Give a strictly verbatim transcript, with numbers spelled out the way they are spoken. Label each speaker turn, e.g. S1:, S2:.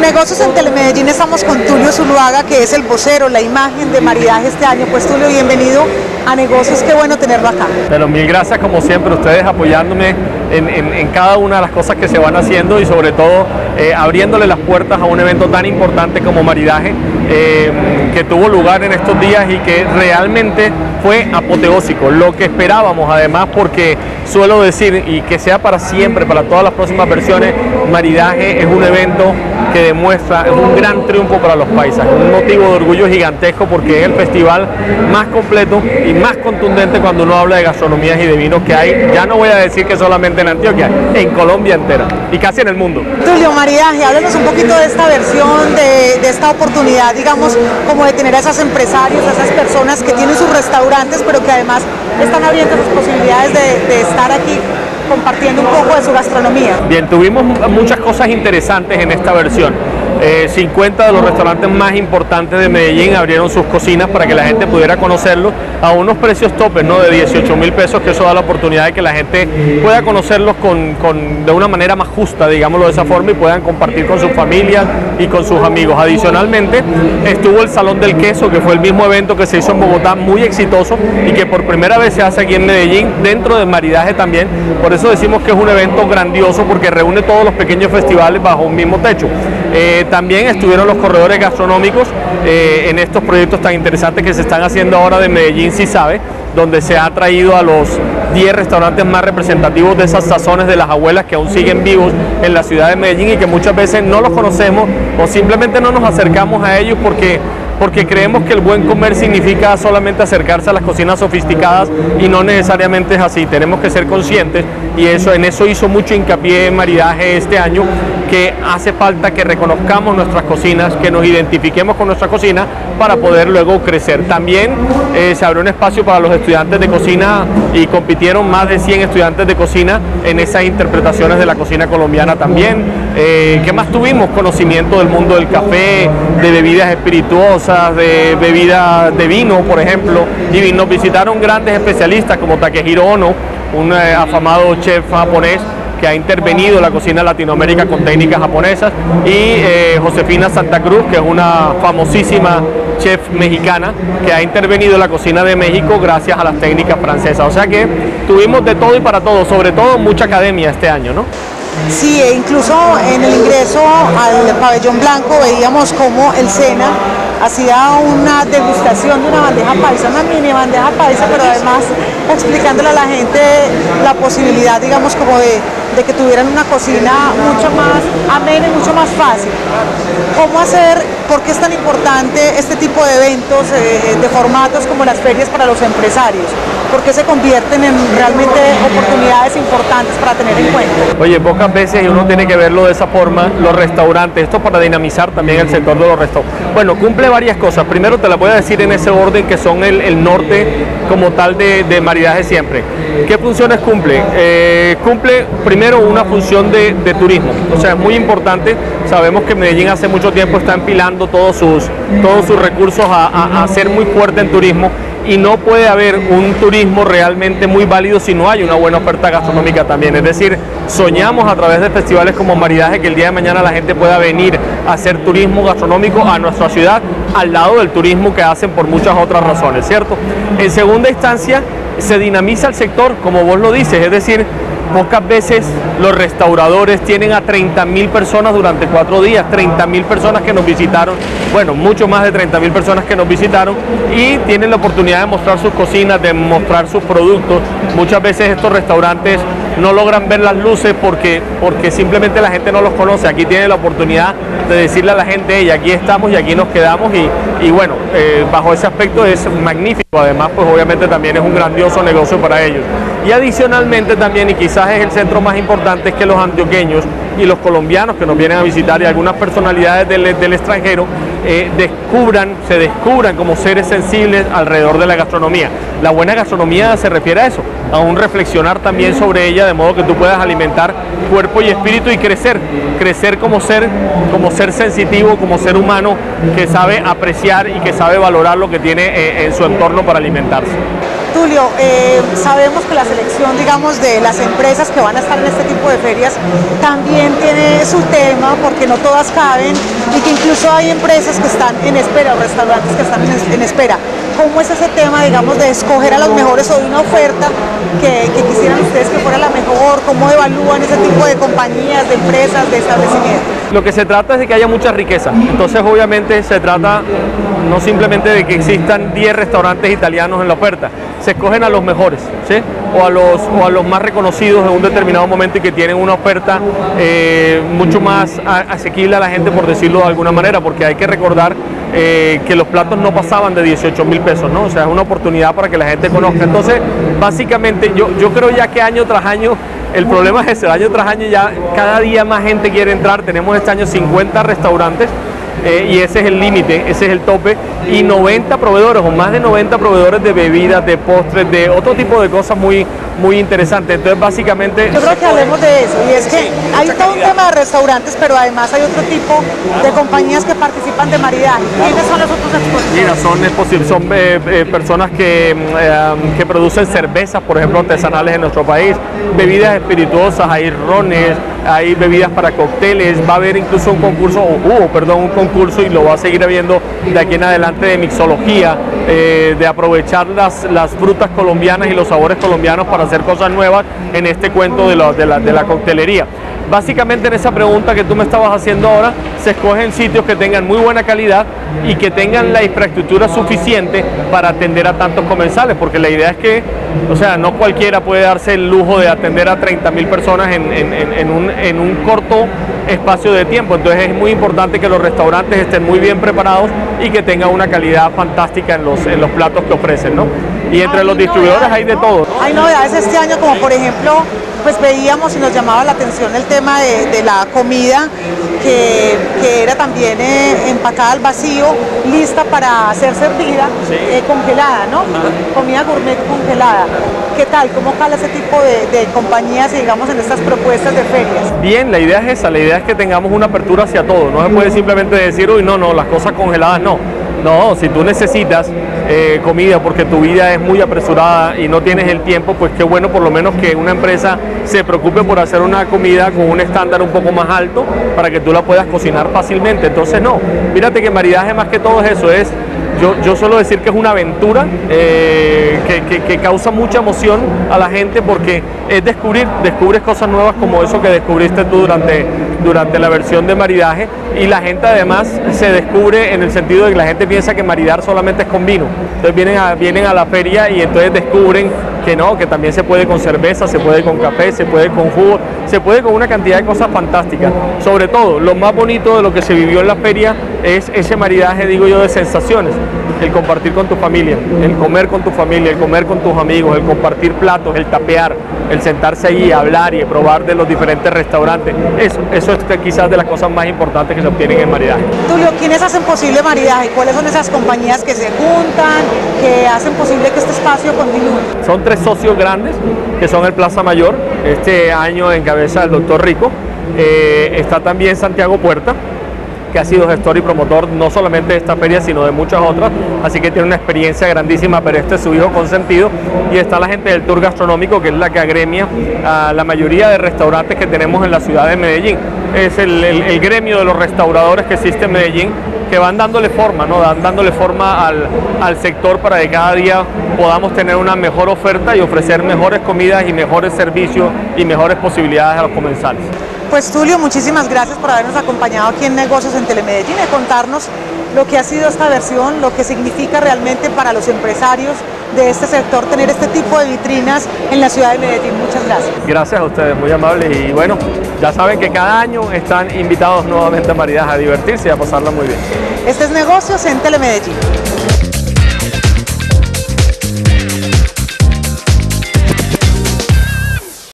S1: Negocios en Telemedellín estamos con Tulio Zuluaga, que es el vocero, la imagen de maridaje este año. Pues Tulio, bienvenido a Negocios, qué bueno tenerlo acá.
S2: Pero mil gracias como siempre, ustedes apoyándome en, en, en cada una de las cosas que se van haciendo y sobre todo eh, abriéndole las puertas a un evento tan importante como maridaje, eh, que tuvo lugar en estos días y que realmente fue apoteósico, lo que esperábamos además, porque suelo decir, y que sea para siempre, para todas las próximas versiones, maridaje es un evento que demuestra, es un gran triunfo para los paisas, un motivo de orgullo gigantesco porque es el festival más completo y más contundente cuando uno habla de gastronomías y de vinos que hay, ya no voy a decir que solamente en Antioquia, en Colombia entera y casi en el mundo.
S1: Tulio, maridaje, háblanos un poquito de esta versión, de, de esta oportunidad, digamos, como de tener a esos empresarios, a esas personas que tienen sus restaurantes, pero que además están abriendo sus posibilidades de, de estar aquí compartiendo un poco de su gastronomía.
S2: Bien, tuvimos muchas cosas interesantes en esta versión. Eh, cincuenta de los restaurantes más importantes de Medellín abrieron sus cocinas para que la gente pudiera conocerlos a unos precios topes, ¿no? De dieciocho mil pesos, que eso da la oportunidad de que la gente pueda conocerlos con, con, de una manera más justa, digámoslo de esa forma, y puedan compartir con sus familias y con sus amigos. Adicionalmente, estuvo el Salón del Queso, que fue el mismo evento que se hizo en Bogotá, muy exitoso y que por primera vez se hace aquí en Medellín, dentro del maridaje también. Por eso decimos que es un evento grandioso, porque reúne todos los pequeños festivales bajo un mismo techo. Eh, también estuvieron los corredores gastronómicos eh, en estos proyectos tan interesantes que se están haciendo ahora de Medellín Sí Sabe, donde se ha traído a los diez restaurantes más representativos de esas sazones de las abuelas que aún siguen vivos en la ciudad de Medellín y que muchas veces no los conocemos o simplemente no nos acercamos a ellos porque porque creemos que el buen comer significa solamente acercarse a las cocinas sofisticadas y no necesariamente es así. Tenemos que ser conscientes y eso, en eso hizo mucho hincapié en maridaje este año, que hace falta que reconozcamos nuestras cocinas, que nos identifiquemos con nuestra cocina para poder luego crecer. También eh, se abrió un espacio para los estudiantes de cocina y compitieron más de cien estudiantes de cocina en esas interpretaciones de la cocina colombiana también. Eh, ¿Qué más tuvimos? Conocimiento del mundo del café, de bebidas espirituosas, de bebidas de vino, por ejemplo, y nos visitaron grandes especialistas como Takehiro Ono, un eh, afamado chef japonés que ha intervenido en la cocina de Latinoamérica con técnicas japonesas, y eh, Josefina Santa Cruz, que es una famosísima chef mexicana que ha intervenido en la cocina de México gracias a las técnicas francesas. O sea que tuvimos de todo y para todo, sobre todo mucha academia este año, ¿no?
S1: Sí, e incluso en el ingreso al pabellón blanco veíamos cómo el SENA hacía una degustación de una bandeja paisa, una mini bandeja paisa, pero además explicándole a la gente la posibilidad, digamos, como de, de que tuvieran una cocina mucho más amena y mucho más fácil. ¿Cómo hacer, por qué es tan importante este tipo de eventos, eh, de formatos como las ferias para los empresarios? ¿Por qué se convierten en realmente oportunidades importantes para tener en cuenta?
S2: Oye, pocas veces uno tiene que verlo de esa forma, los restaurantes, esto para dinamizar también el sector de los restaurantes. Bueno, cumple varias cosas. Primero te las voy a decir en ese orden, que son el, el norte como tal de, de maridaje siempre. ¿Qué funciones cumple? Eh, cumple primero una función de, de turismo, o sea, es muy importante. Sabemos que Medellín hace mucho tiempo está empilando todos sus, todos sus recursos a, a, a ser muy fuerte en turismo, y no puede haber un turismo realmente muy válido si no hay una buena oferta gastronómica también. Es decir, soñamos a través de festivales como maridaje que el día de mañana la gente pueda venir a hacer turismo gastronómico a nuestra ciudad, al lado del turismo que hacen por muchas otras razones, ¿cierto? En segunda instancia, se dinamiza el sector, como vos lo dices, es decir, pocas veces los restauradores tienen a treinta mil personas durante cuatro días, treinta mil personas que nos visitaron, bueno, mucho más de treinta mil personas que nos visitaron, y tienen la oportunidad de mostrar sus cocinas, de mostrar sus productos. Muchas veces estos restaurantes no logran ver las luces porque, porque simplemente la gente no los conoce. Aquí tienen la oportunidad de decirle a la gente, hey, aquí estamos y aquí nos quedamos, y, y bueno, eh, bajo ese aspecto es magnífico. Además, pues obviamente también es un grandioso negocio para ellos. Y adicionalmente también, y quizás es el centro más importante, es que los antioqueños y los colombianos que nos vienen a visitar y algunas personalidades del, del extranjero eh, descubran, se descubran como seres sensibles alrededor de la gastronomía. La buena gastronomía se refiere a eso, a un reflexionar también sobre ella, de modo que tú puedas alimentar cuerpo y espíritu y crecer, crecer como ser, como ser sensitivo, como ser humano que sabe apreciar y que sabe valorar lo que tiene eh, en su entorno para alimentarse.
S1: Tulio, eh, sabemos que la selección, digamos, de las empresas que van a estar en este tipo de ferias también tiene su tema, porque no todas caben y que incluso hay empresas que están en espera o restaurantes que están en, en espera. ¿Cómo es ese tema, digamos, de escoger a los mejores o de una oferta que, que quisieran ustedes que fuera la mejor? ¿Cómo evalúan ese tipo de compañías, de empresas, de establecimientos?
S2: Lo que se trata es de que haya mucha riqueza, entonces obviamente se trata no simplemente de que existan diez restaurantes italianos en la oferta, se escogen a los mejores, ¿sí? o, a los, o a los más reconocidos en un determinado momento y que tienen una oferta eh, mucho más asequible a la gente, por decirlo de alguna manera, porque hay que recordar eh, que los platos no pasaban de dieciocho mil pesos, ¿no? O sea, es una oportunidad para que la gente conozca. Entonces, básicamente, yo, yo creo ya que año tras año, el problema es ese, año tras año ya cada día más gente quiere entrar. Tenemos este año cincuenta restaurantes eh, y ese es el límite, ese es el tope, y noventa proveedores o más de noventa proveedores de bebidas, de postres, de otro tipo de cosas muy, muy interesantes. Entonces básicamente...
S1: Yo creo que hablemos de eso, y es que hay todo un tema de restaurantes, pero además hay otro tipo de compañías que participan de maridaje. ¿Quiénes son los otros expositores?
S2: Mira, son, es posible, son eh, eh, personas que, eh, que producen cervezas, por ejemplo, artesanales en nuestro país, bebidas espirituosas, hay rones, hay bebidas para cócteles, va a haber incluso un concurso, o hubo, perdón, un concurso y lo va a seguir habiendo de aquí en adelante de mixología, eh, de aprovechar las, las frutas colombianas y los sabores colombianos para hacer cosas nuevas en este cuento de la, de la, de la coctelería. Básicamente en esa pregunta que tú me estabas haciendo ahora, se escogen sitios que tengan muy buena calidad y que tengan la infraestructura suficiente para atender a tantos comensales, porque la idea es que, o sea, no cualquiera puede darse el lujo de atender a treinta mil personas en, en, en, un, en un corto espacio de tiempo. Entonces es muy importante que los restaurantes estén muy bien preparados y que tengan una calidad fantástica en los, en los platos que ofrecen, ¿no? Y entre los distribuidores hay de todo, ¿no?
S1: Hay novedades este año, como por ejemplo, pues veíamos y nos llamaba la atención el tema de, de la comida, que, que era también eh, empacada al vacío, lista para ser servida, sí. eh, congelada, ¿no? Uh-huh. Comida gourmet congelada. ¿Qué tal? ¿Cómo cala ese tipo de, de compañías, digamos, en estas propuestas de ferias?
S2: Bien, la idea es esa, la idea es que tengamos una apertura hacia todo. No se puede simplemente decir, uy, no, no, las cosas congeladas no. No, si tú necesitas eh, comida porque tu vida es muy apresurada y no tienes el tiempo, pues qué bueno por lo menos que una empresa se preocupe por hacer una comida con un estándar un poco más alto para que tú la puedas cocinar fácilmente. Entonces no, fíjate que maridaje más que todo es eso, es Yo, yo suelo decir que es una aventura eh, que, que, que causa mucha emoción a la gente, porque es descubrir, descubres cosas nuevas como eso que descubriste tú durante, durante la versión de maridaje, y la gente además se descubre en el sentido de que la gente piensa que maridar solamente es con vino. Entonces vienen a, vienen a la feria y entonces descubren que no, que también se puede con cerveza, se puede con café, se puede con jugo, se puede con una cantidad de cosas fantásticas. Sobre todo, lo más bonito de lo que se vivió en la feria es ese maridaje, digo yo, de sensaciones. El compartir con tu familia, el comer con tu familia, el comer con tus amigos, el compartir platos, el tapear, el sentarse ahí a hablar y probar de los diferentes restaurantes. Eso, eso es quizás de las cosas más importantes que se obtienen en maridaje.
S1: Tulio, ¿quiénes hacen posible maridaje? ¿Cuáles son esas compañías que se juntan, que hacen posible que este espacio continúe?
S2: Son tres socios grandes, que son el Plaza Mayor, este año en cabeza del doctor Rico. Eh, está también Santiago Puerta, que ha sido gestor y promotor no solamente de esta feria, sino de muchas otras, así que tiene una experiencia grandísima, pero este es su hijo consentido. Y está la gente del Tour Gastronómico, que es la que agremia a la mayoría de restaurantes que tenemos en la ciudad de Medellín. Es el, el, el gremio de los restauradores que existe en Medellín, que van dándole forma, ¿no? Dan, dándole forma al, al sector para que cada día podamos tener una mejor oferta y ofrecer mejores comidas y mejores servicios y mejores posibilidades a los comensales.
S1: Pues Tulio, muchísimas gracias por habernos acompañado aquí en Negocios en Telemedellín y contarnos lo que ha sido esta versión, lo que significa realmente para los empresarios de este sector tener este tipo de vitrinas en la ciudad de Medellín. Muchas gracias.
S2: Gracias a ustedes, muy amables, y bueno, ya saben que cada año están invitados nuevamente a maridaje, a divertirse y a pasarla muy bien.
S1: Este es Negocios en Telemedellín.